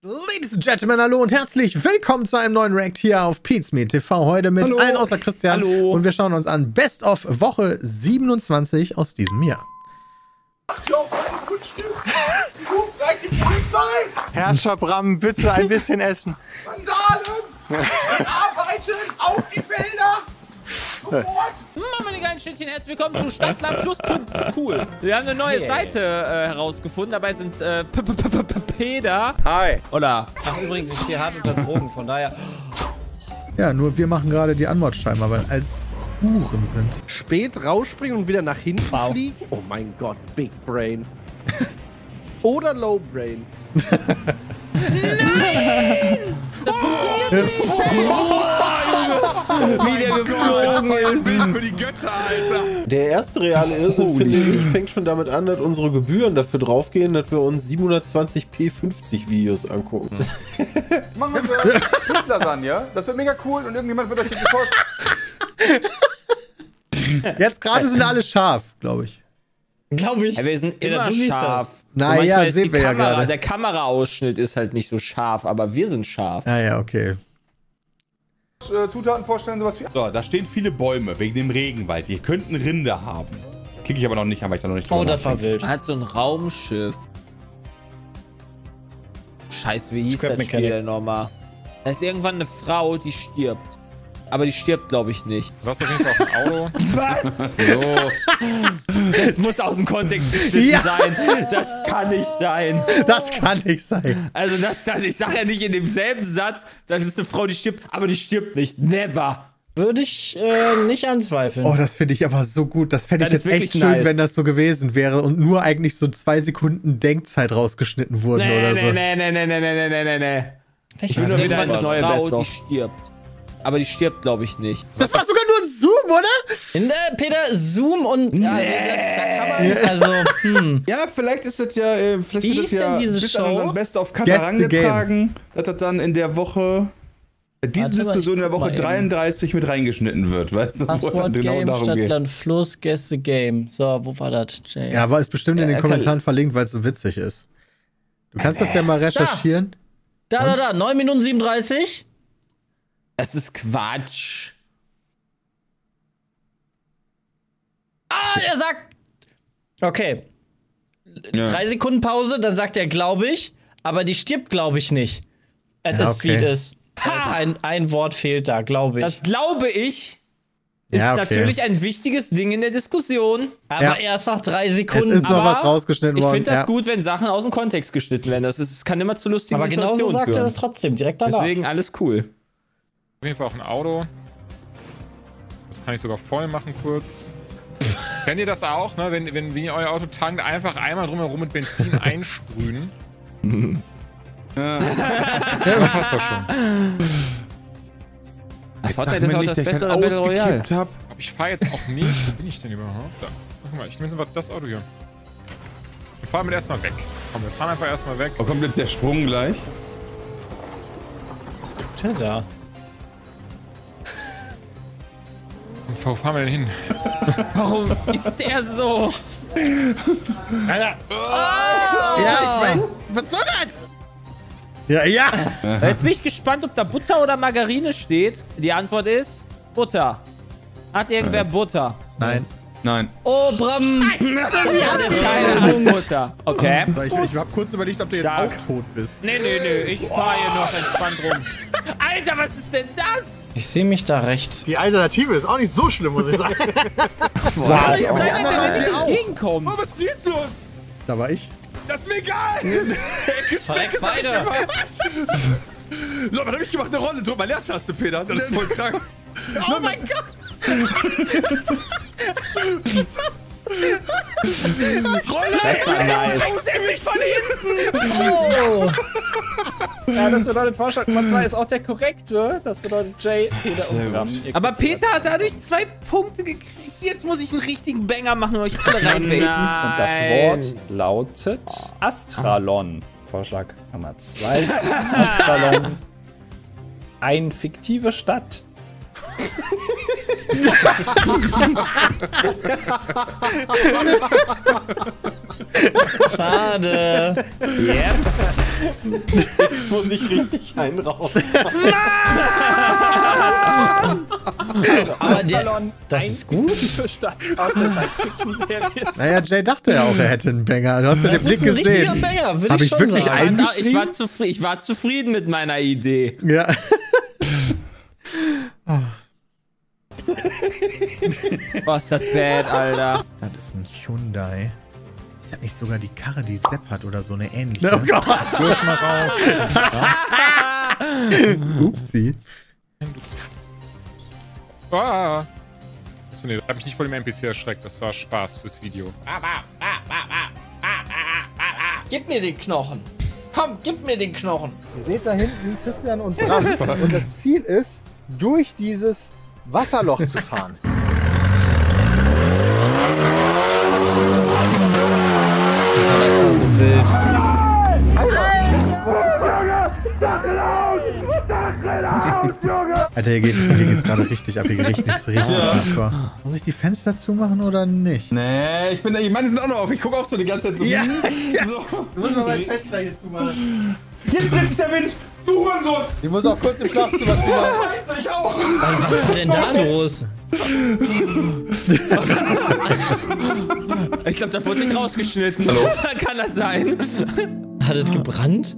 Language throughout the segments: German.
Ladies and Gentlemen, hallo und herzlich willkommen zu einem neuen React hier auf Pizmeet TV. Heute mit allen außer Christian. Hallo. Und wir schauen uns an Best of Woche 27 aus diesem Jahr. Herrscher Bram, bitte ein bisschen essen. Vandalen! Arbeiten auf die Felder! Meine geilen Schnittchen, herzlich willkommen zu Stadtlandfluss.cool. Wir haben eine neue Seite herausgefunden. Dabei sind Peter. Hi. Oder? Ach, übrigens, ich stehe hart unter Drogen, von daher. Ja, nur wir machen gerade die Anmod-Scheiben, weil als Huren sind. Spät rausspringen und wieder nach hinten fliegen? Oh mein Gott, Big Brain. Oder Low Brain. Wie der geflogen ist. Für die Götter, Alter! Der erste reale Irrsinn, finde ich, fängt schon damit an, dass unsere Gebühren dafür draufgehen, dass wir uns 720p 50 Videos angucken. Machen wir Pizza-Lasagne. Das wird mega cool und irgendjemand wird euch das geforscht. Jetzt gerade sind alle scharf, glaube ich. Glaube ich. Ja, wir sind Peter, immer du siehst scharf. Naja, Manchmal ist sehen die wir ja Kamera- gerade. Der Kameraausschnitt ist halt nicht so scharf, aber wir sind scharf. Ah ja, okay. Zutaten vorstellen, sowas wie. So, da stehen viele Bäume wegen dem Regenwald. Ihr könnt eine Rinde haben. Klicke ich aber noch nicht an, weil ich da noch nicht Oh, drüber das war nachdenke. wild. Man hat so ein Raumschiff. Scheiße, wie hieß Scrap das Mechanic. Spiel denn nochmal? Da ist irgendwann eine Frau, die stirbt. Aber die stirbt, glaube ich, nicht. Du hast auf jeden Fall auch ein Auto. Was? So, Das muss aus dem Kontext geschnitten Ja. sein. Das kann nicht sein. Das kann nicht sein. Also, ich sage ja nicht in demselben Satz, das ist eine Frau, die stirbt, aber die stirbt nicht. Never. Würde ich nicht anzweifeln. Oh, das finde ich aber so gut. Das fände ich Das jetzt ist echt wirklich schön, nice. wenn das so gewesen wäre und nur eigentlich so 2 Sekunden Denkzeit rausgeschnitten wurden oder so. Nee. Ich will nur wieder eine neue Frau, die stirbt. Aber die stirbt, glaube ich, nicht. Das war sogar nur ein Zoom, oder? In der Peter, Zoom und. Da kann man. Also, ja, vielleicht ist das ja, vielleicht Wie wird das hieß ja denn diese bis an Show? unseren Best of Cutter Guess the rangetragen, dass das dann in der Woche, diese Warte mal, Diskussion in der ich guck Woche mal eben. 33 mit reingeschnitten wird, weißt du, wo das Passwort genau Game, darum geht. Stadtland, Fluss, Guess the Game. So, wo war das? Jay? Ja, war es bestimmt in den kann- Kommentaren verlinkt, weil es so witzig ist. Du kannst das ja mal recherchieren. Da, 9 Minuten 37. Das ist Quatsch. Ah, er sagt. Okay. Ja. 3 Sekunden Pause, dann sagt er, glaube ich. Aber die stirbt, glaube ich, nicht. Ja, Das okay. Tweet ist. Ein Wort fehlt da, glaube ich. Das glaube ich. Ist Ja, okay. natürlich ein wichtiges Ding in der Diskussion. Aber Ja. erst nach 3 Es Sekunden. ist noch aber was rausgeschnitten Ich worden. finde das Ja. gut, wenn Sachen aus dem Kontext geschnitten werden. Das kann immer zu lustigen aber genauso Situationen sagt er führen. das trotzdem, direkt danach. Deswegen alles cool. Auf jeden Fall auch ein Auto. Das kann ich sogar voll machen kurz. Kennt ihr das auch, ne? Wenn ihr euer Auto tankt, einfach einmal drumherum mit Benzin einsprühen. Ja, passt doch schon. Jetzt Fortnite sag ist mir auch nicht, das dass ich Beste dann an Battle Royale. ausgekippt habe. Aber ich fahre jetzt auch nicht. Wo bin ich denn überhaupt? Da. Guck mal, ich nehme jetzt einfach das Auto hier. Wir fahren mit erstmal weg. Komm, wir fahren einfach erstmal weg. Oh, kommt jetzt der Sprung gleich? Was tut er da? Und wo fahren wir denn hin? Warum ist der so? Ja, ich mein, was soll das? Ja, ja. Jetzt bin ich gespannt, ob da Butter oder Margarine steht. Die Antwort ist Butter. Hat irgendwer Butter? Nein. Nein. Oh, Bram! Keiner hat Butter. Okay. Ich hab kurz überlegt, ob du jetzt Stark. auch tot bist. Nee, ich fahre hier noch entspannt rum. Alter, was ist denn das? Ich sehe mich da rechts. Die Alternative ist auch nicht so schlimm, muss ich sagen. Wow. Was soll ich sagen, wenn mir nichts entgegenkommt? Oh, was ist jetzt los? Da war ich. Das ist mir egal! Direkt weiter. So, was hab ich gemacht? Eine Rolle. Drück mal Leertaste, Peter. Das ist voll krank. Oh mein Gott. Das war nice. Oh. Ja, das bedeutet, Vorschlag Nummer 2 ist auch der korrekte. Das bedeutet Jay, Peter und Bram. Aber Peter hat dadurch 2 Punkte gekriegt. Jetzt muss ich einen richtigen Banger machen und euch alle reinbaiten. Und das Wort lautet Astralon. Vorschlag Nummer 2. Astralon. Eine fiktive Stadt. Schade. Yep. Jetzt muss ich richtig einrauchen. Aber das ist gut. Aus der Science-Fiction-Serie. Naja, Jay dachte ja auch, er hätte einen Banger. Du hast ja den Blick ist ein richtiger gesehen. Banger, will Hab ich schon wirklich sagen. eingeschrieben? Ich war zufrieden mit meiner Idee. Ja. Was ist das bad, Alter? Das ist ein Hyundai. Ist das nicht sogar die Karre, die Sepp hat oder so eine ähnliche? Oh Gott! Los mal raus. Upsi. Ah. Achso, nee, das hat mich nicht vor dem NPC erschreckt. Das war Spaß fürs Video. Gib mir den Knochen. Komm, gib mir den Knochen. Ihr seht da hinten Christian und Bram. Und das Ziel ist, durch dieses Wasserloch zu fahren. Das war so wild. Alter, hier geht's gerade richtig ab. Hier geht nichts richtig ab. Muss ich die Fenster zumachen oder nicht? Nee, ich meine, die sind auch noch auf. Ich gucke auch so die ganze Zeit so. Ja. So. Du musst mal mein Fenster hier zumachen. Jetzt setzt der Wind. Du Hurensohn. Ich muss auch kurz im Schlafzimmer zumachen. Scheiße, ich auch. Was war denn da los? Ich glaube, da wurde nicht rausgeschnitten. Hallo? Kann das sein? Hat es gebrannt?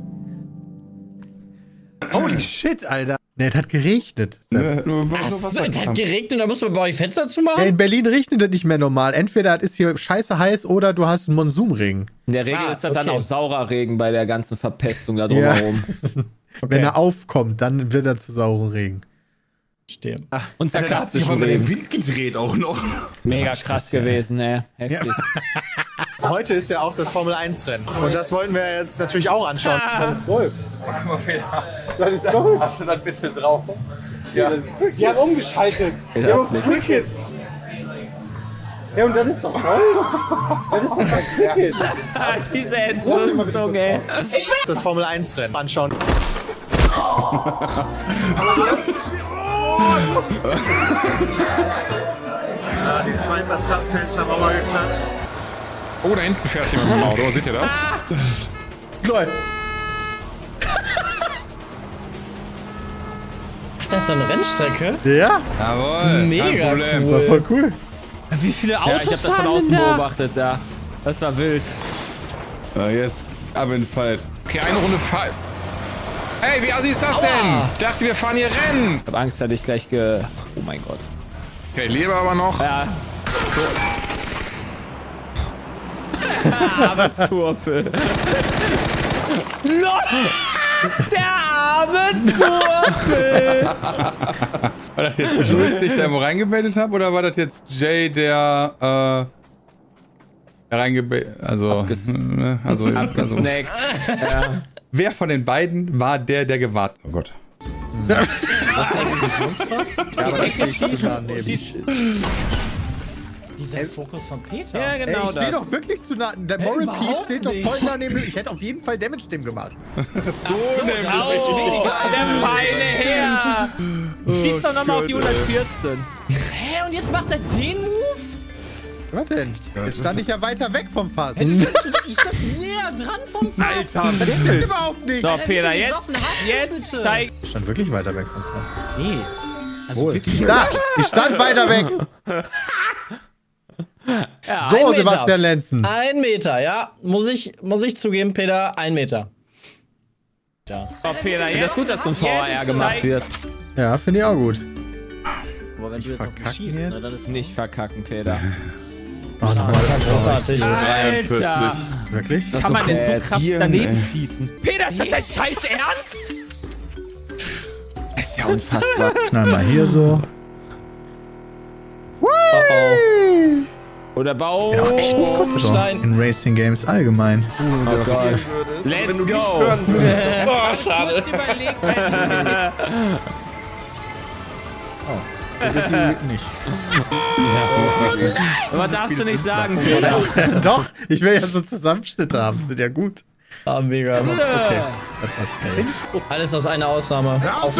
Holy shit, Alter. Ne, es hat geregnet. Achso, es hat geregnet und da muss man bei euch Fenster Ja, zumachen? in Berlin regnet es nicht mehr normal. Entweder es ist hier scheiße heiß oder du hast einen Monsunregen. In der Regel ist das dann okay. auch saurer Regen bei der ganzen Verpestung da drumherum. Wenn er aufkommt, dann wird er zu sauren Regen. Verstehe. Und Da hat sich aber sarkastischen der Regen. Wind gedreht auch noch. Mega krass gewesen, ne? Heftig. Heute ist ja auch das Formel-1-Rennen. Und das wollten wir jetzt natürlich auch anschauen. Das ist Golf. Das ist Golf. Hast du da ein bisschen drauf? Die haben umgeschaltet. Die haben auf Cricket. Ja, und das ist doch Golf. Das ist doch kein Cricket. Diese Entrüstung, ey. Das Formel-1-Rennen anschauen. Die zwei Verstappen-Fans haben aber geklatscht. Oh, da hinten fährt jemand mit dem Auto. Seht ihr das? Lol. Ach, das ist so eine Rennstrecke? Ja, Jawohl. Mega kein Problem. cool. war voll cool. Wie viele Autos Ja, ich hab das von außen beobachtet da. Das war wild. Ja, jetzt ab in den Fight. Okay, eine Runde Fall. Hey, wie assi ist das denn? Ich dachte, wir fahren hier Rennen. Ich hab Angst, dass ich gleich Oh mein Gott. Okay, lebe aber noch. Ja. So. Arme Zurpel. Der arme Zurpel. War das jetzt Jules, den ich da irgendwo reingebettet habe, oder war das jetzt Jay, der reingebettet, also Abgesnackt. Ja. wer von den beiden war der gewartet? Oh Gott. Ja, aber das steht zu nah neben. Dieser Fokus von Peter. Ja, Ey, genau ich stehe das. doch wirklich zu nah. Der Moral Pete überhaupt steht doch nicht. voll daneben. Ich hätte auf jeden Fall Damage dem gemacht. Oh, der feine Herr. Schieß doch nochmal auf die 114. Hä, und jetzt macht er den Move? Was denn? Jetzt stand ich ja weiter weg vom Fass. Ich stand näher dran vom Fass. Alter, das stimmt überhaupt nicht. So, Peter, wie jetzt besoffen hast du bitte? zeig. Ich stand wirklich weiter weg vom Fass. Nee. Also Wohl. wirklich. Da, ich stand weiter weg. Ja, So, Meter. Sebastian Lenzen. 1 Meter, ja. Muss ich zugeben, Peter, 1 Meter. Ja. so, Peter, jetzt. Das ist gut, dass so ein VR gemacht wird. Ja, finde ich auch gut. Aber wenn du jetzt auf mich verkacken schießt, jetzt? ne, dann ist Nicht verkacken, Peter. Oh, nochmal. großartig. Alter. Wirklich? Kann man denn so krass Gier, daneben ey. schießen? Peter, ist das dein Scheiß Ernst? Das ist ja unfassbar. Knall mal hier so. Oh oh. Oder Bau. So, Stein. in Racing Games allgemein. Oh Gott. Let's go. Oh, schade. Kurz überlegt, Nicht. aber darfst du nicht sagen, Peter. Doch, ich will ja so Zusammenschnitte haben. Die sind ja gut. Ah, mega. Das war's fail. Alles aus einer Ausnahme.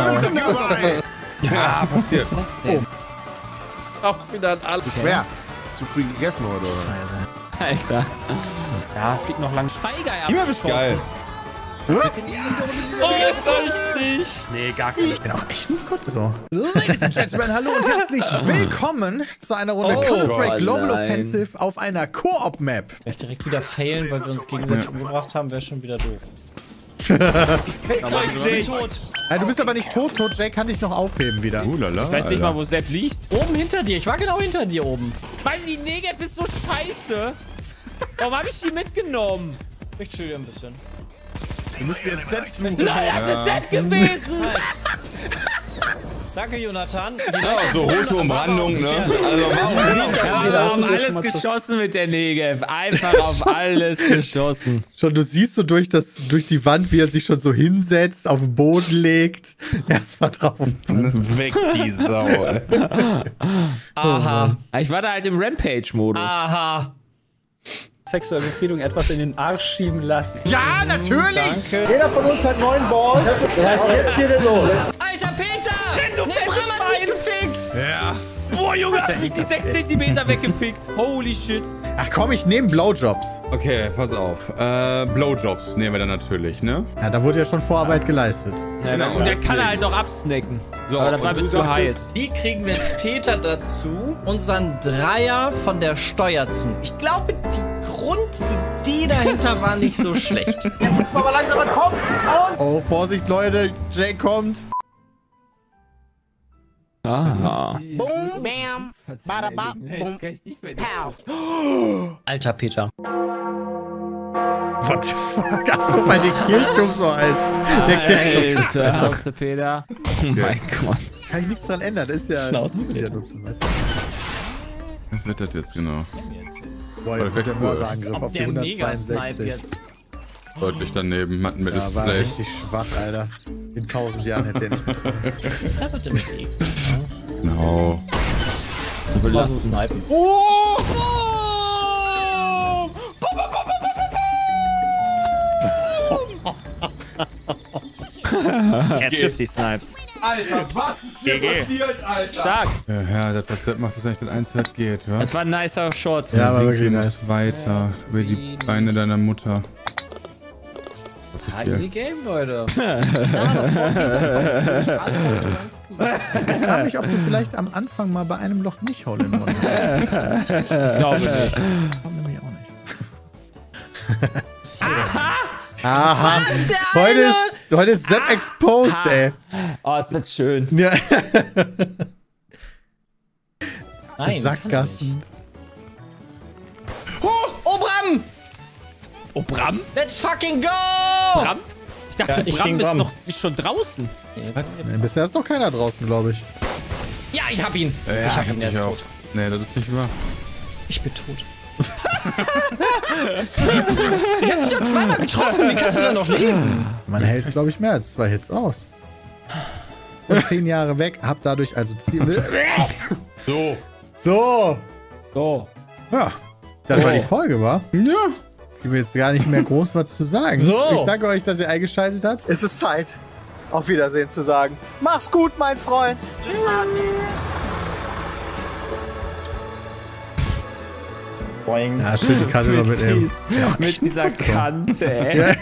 Ja, passiert. Auch wieder an alle. Schwer. Zu früh gegessen heute, oder? Alter. Ja, fliegt noch lang. Steiger, Immer bist geil. Nee, gar nicht. Ich bin auch echt nicht gut so. Ladies and Gentlemen, hallo und herzlich willkommen zu einer Runde Counter-Strike Global Offensive auf einer Koop-Map. Vielleicht direkt wieder failen, weil wir uns gegenseitig umgebracht haben, wäre schon wieder doof. Ich fick euch nicht. Du bist aber nicht tot, Jay kann dich noch aufheben wieder. Ich weiß nicht mal, wo Sepp liegt. Oben hinter dir, ich war genau hinter dir oben. Mann, die Negev ist so scheiße. Warum habe ich die mitgenommen? Ich chill dir ein bisschen. Du musst jetzt selbst suchen. Nein, das ist Sepp gewesen. Danke, Jonathan. So rote Umrandung, ne? Also Wir haben alles geschossen mit der Negev. Einfach auf alles geschossen. Schon, du siehst so durch die Wand, wie er sich schon so hinsetzt, auf den Boden legt. Erstmal drauf. Weg die Sau, ey. Aha. Ich war da halt im Rampage-Modus. Aha. Sexuelle Befriedigung etwas in den Arsch schieben lassen. Ja, natürlich! Danke. Jeder von uns hat 9 Balls. Das heißt, jetzt geht es los. Alter Peter! Renn, du fettes Schwein! Gefickt! Ja. Boah, Junge, hat mich die 6 Zentimeter weggefickt. Holy shit. Ach komm, ich nehme Blowjobs. Okay, pass auf. Blowjobs nehmen wir dann natürlich, ne? Ja, da wurde ja schon Vorarbeit geleistet. Genau, und der kann halt noch absnacken. So, aber das war und mir du zu heiß. Wie kriegen wir jetzt Peter dazu, unseren Dreier von der Steuer zu nehmen? Ich glaube, die Grundidee dahinter war nicht so schlecht. Jetzt müssen wir aber langsam kommen. Oh, Vorsicht, Leute, Jay kommt. Aha. Boom, bam, bada, bam, boom, pow. Alter Peter. What the fuck? Achso, weil der Kirchturm so heißt. Der Kirchturm. Alter, Hauste Peter. Oh mein Gott. Kann ich nichts dran ändern, das ist ja... Schnauze, muss ich ja Peter. nutzen, weißt du? Was wird das jetzt genau? Boah, jetzt wird der Mörserangriff auf die Der Mega-Snipe 162. jetzt. Deutlich daneben, hatten wir Ja, war Display. richtig schwach, Alter. In 1000 Jahren hätte er nicht. Was ist mit dem Weg? Genau. So belastend. Snipen. Oh! Jetzt 50 Snipes. Alter, was ist hier passiert, Alter? Stark. Ja, das was Sepp macht, dass eigentlich das 1 wert geht, wa? Das war ein nicer Shot. Ja, war wirklich Wir nice. nice. Weiter über die Beine deiner Mutter. Easy Game, Leute. Ich frage mich, ob du vielleicht am Anfang mal bei einem Loch nicht Hole in One hast. Ich glaube nicht. Ich glaube nämlich auch nicht. Aha! Heute ist Sepp exposed, ey. Oh, ist das schön. Ja. Nein, Sackgassen. Oh, Bram! Oh, Bram? Let's fucking go! Bram? Ich dachte, Ja, ich Bram gegen ist Bram. noch ist schon draußen. Nee, bisher ist noch keiner draußen, glaube ich. Ja, ich hab ihn. Ich hab ihn, er ist tot. Nee, das ist nicht wahr. Ich bin tot. Ich hab dich schon zweimal getroffen. Wie kannst du da noch leben? Man hält, glaube ich, mehr als 2 Hits aus. Und 10 Jahre weg, hab dadurch also Ziel. So. So! So. Ja, das war die Folge, wa? Ja. Ich will jetzt gar nicht mehr groß was zu sagen. So. Ich danke euch, dass ihr eingeschaltet habt. Es ist Zeit, auf Wiedersehen zu sagen. Mach's gut, mein Freund. Boing. Ja, schön die Karte noch mitnehmen. Mit dieser Kante, ey.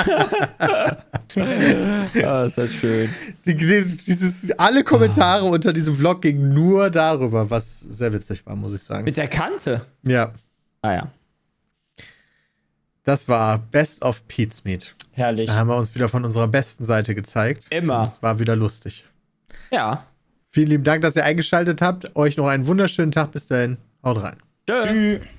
Ah, ist das schön. Alle Kommentare unter diesem Vlog gingen nur darüber, was sehr witzig war, muss ich sagen. Mit der Kante? Ja. Ah ja. Das war Best of Pete's Meat. Herrlich. Da haben wir uns wieder von unserer besten Seite gezeigt. Immer. Es war wieder lustig. Ja. Vielen lieben Dank, dass ihr eingeschaltet habt. Euch noch einen wunderschönen Tag. Bis dahin. Haut rein. Tschö.